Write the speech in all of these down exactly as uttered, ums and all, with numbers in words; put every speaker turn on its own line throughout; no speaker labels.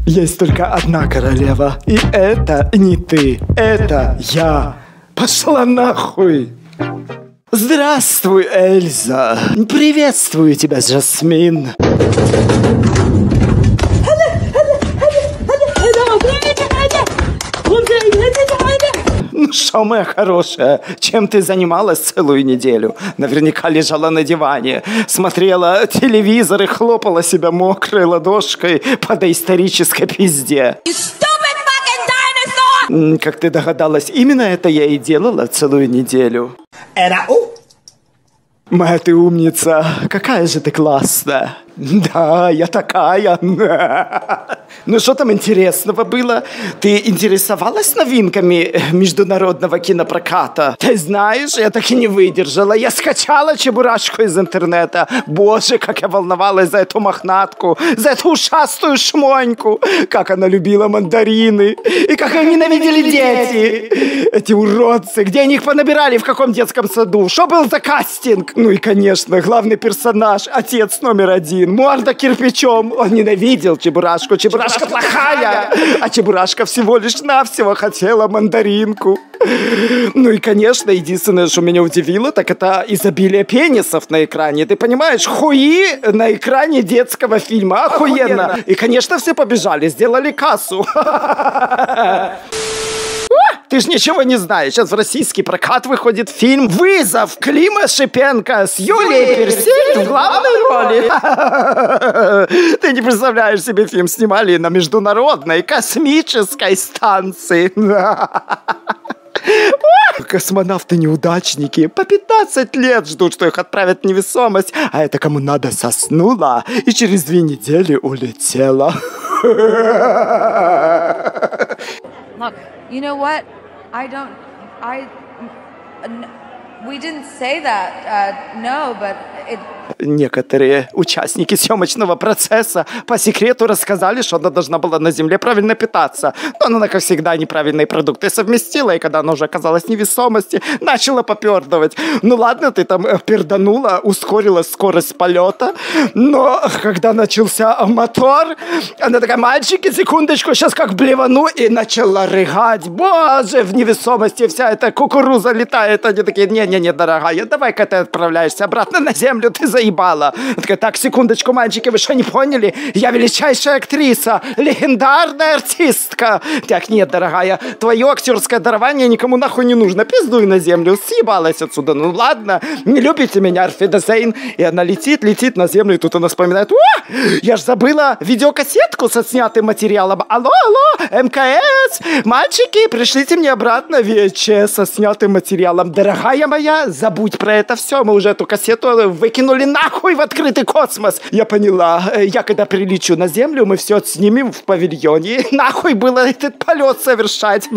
Есть только одна королева, и это не ты, это я. Пошла нахуй! Здравствуй, Эльза. Приветствую тебя, Жасмин. Ну что, моя хорошая, чем ты занималась целую неделю? Наверняка лежала на диване, смотрела телевизор и хлопала себя мокрой ладошкой по доисторической пизде. Как ты догадалась, именно это я и делала целую неделю. Моя ты умница, какая же ты классная. Да, я такая. Ну что там интересного было? Ты интересовалась новинками международного кинопроката? Ты знаешь, я так и не выдержала. Я скачала Чебурашку из интернета. Боже, как я волновалась за эту мохнатку, за эту ушастую шмоньку. Как она любила мандарины. И как ее ненавидели дети. Эти уродцы. Где они их понабирали, в каком детском саду? Что был за кастинг? Ну и, конечно, главный персонаж, отец номер один. Морда кирпичом. Он ненавидел Чебурашку. Чебурашка плохая, а Чебурашка всего лишь навсего хотела мандаринку. Ну и, конечно, единственное, что меня удивило, так это изобилие пенисов на экране. Ты понимаешь, хуи на экране детского фильма. Охуенно. И, конечно, все побежали, сделали кассу. Ты ж ничего не знаешь. Сейчас в российский прокат выходит фильм «Вызов» Клима Шипенко с Юлией Персиль в главной роли. Ты не представляешь себе, фильм снимали на международной космической станции. Космонавты-неудачники по пятнадцать лет ждут, что их отправят в невесомость, а это кому надо соснула и через две недели улетела.
Look, you know what? I don't, I, we didn't say that, uh, no, but it...
Некоторые участники съемочного процесса по секрету рассказали, что она должна была на Земле правильно питаться. Но она, как всегда, неправильные продукты совместила, и когда она уже оказалась в невесомости, начала попердывать. Ну ладно, ты там перданула, ускорила скорость полета, но когда начался мотор, она такая: мальчики, секундочку, сейчас как блевану, и начала рыгать. Боже, в невесомости вся эта кукуруза летает. Они такие: не-не-не, дорогая, давай-ка ты отправляешься обратно на Землю, ты заебала. Она такая: так, секундочку, мальчики, вы что, не поняли? Я величайшая актриса, легендарная артистка. Так, нет, дорогая, твое актерское дарование никому нахуй не нужно. Пиздуй на Землю, съебалась отсюда. Ну ладно, не любите меня, Арфидесейн. И она летит, летит на Землю, и тут она вспоминает: о, я ж забыла видеокассетку со снятым материалом. Алло, алло, эм ка эс, мальчики, пришлите мне обратно ви эйч эс со снятым материалом. Дорогая моя, забудь про это все, мы уже эту кассету выкинули нахуй в открытый космос. Я поняла. Я когда прилечу на Землю, мы все снимем в павильоне. Нахуй было этот полет совершать.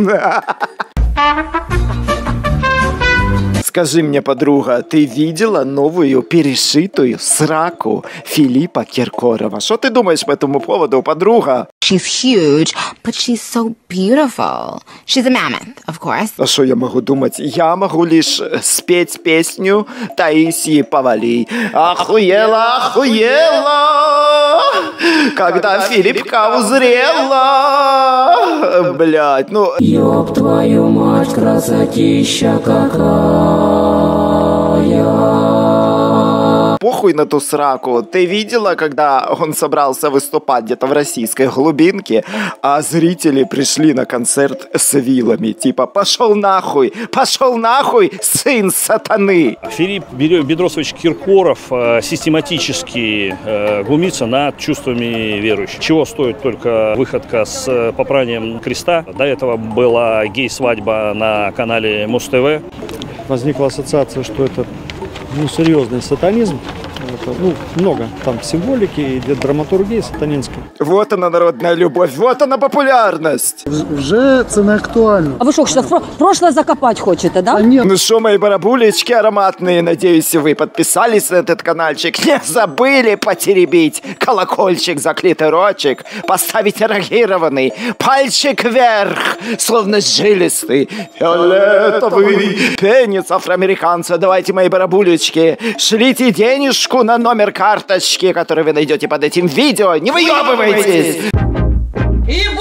Скажи мне, подруга, ты видела новую перешитую сраку Филиппа Киркорова? Что ты думаешь по этому поводу, подруга?
She's huge, but she's so beautiful. She's a mammoth, of course.
А что я могу думать? Я могу лишь спеть песню Таисии Повалий. Охуела, охуела, когда Филиппка узрела. Блять, ну...
Ёб твою мать, красотища какая.
Похуй на ту сраку. Ты видела, когда он собрался выступать где-то в российской глубинке, а зрители пришли на концерт с вилами? Типа: пошел нахуй, пошел нахуй, сын сатаны.
Филипп Бедросович Киркоров э, систематически э, глумится над чувствами верующих. Чего стоит только выходка с попранием креста. До этого была гей-свадьба на канале Муз-ТВ.
Возникла ассоциация, что это, ну, серьезный сатанизм. Это, ну, много там символики и драматургии сатанинской.
Вот она, народная любовь, вот она, популярность.
Вже це не актуально.
А вы что, что в прошлое закопать хочете, да?
А нет.
Ну что, мои барабулечки ароматные, надеюсь, вы подписались на этот каналчик, не забыли потеребить колокольчик, заклитый ротик, поставить эрогированный, пальчик вверх, словно жилистый, фиолетовый пенис афроамериканца. Давайте, мои барабулечки, шлите денежку на номер карточки, который вы найдете под этим видео. Не выебывайтесь!
и